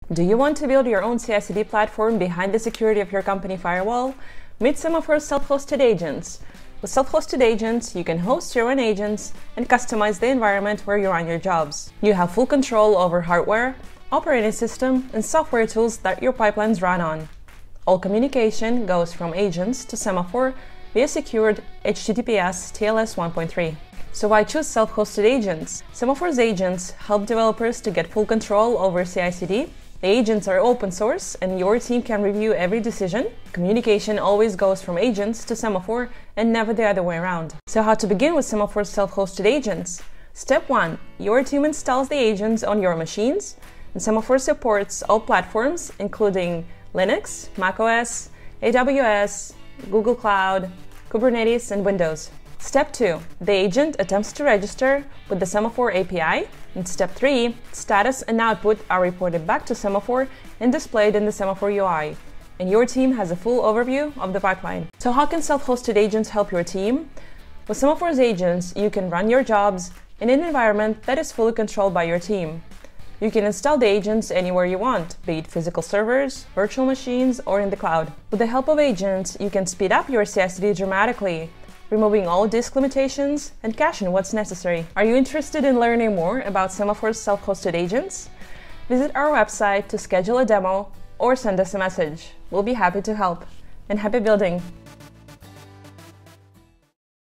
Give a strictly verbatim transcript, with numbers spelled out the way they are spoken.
Do you want to build your own C I C D platform behind the security of your company firewall? Meet Semaphore's self-hosted agents. With self-hosted agents, you can host your own agents and customize the environment where you run your jobs. You have full control over hardware, operating system, and software tools that your pipelines run on. All communication goes from agents to Semaphore via secured H T T P S T L S one point three. So why choose self-hosted agents? Semaphore's agents help developers to get full control over C I C D. The agents are open source and your team can review every decision. Communication always goes from agents to Semaphore and never the other way around. So how to begin with Semaphore's self-hosted agents? Step one. Your team installs the agents on your machines, and Semaphore supports all platforms including Linux, macOS, A W S, Google Cloud, Kubernetes, and Windows. Step two. The agent attempts to register with the Semaphore A P I. And step three. Status and output are reported back to Semaphore and displayed in the Semaphore U I. And your team has a full overview of the pipeline. So how can self-hosted agents help your team? With Semaphore's agents, you can run your jobs in an environment that is fully controlled by your team. You can install the agents anywhere you want, be it physical servers, virtual machines, or in the cloud. With the help of agents, you can speed up your C I C D dramatically, removing all disk limitations and caching what's necessary. Are you interested in learning more about Semaphore's self-hosted agents? Visit our website to schedule a demo or send us a message. We'll be happy to help. And happy building!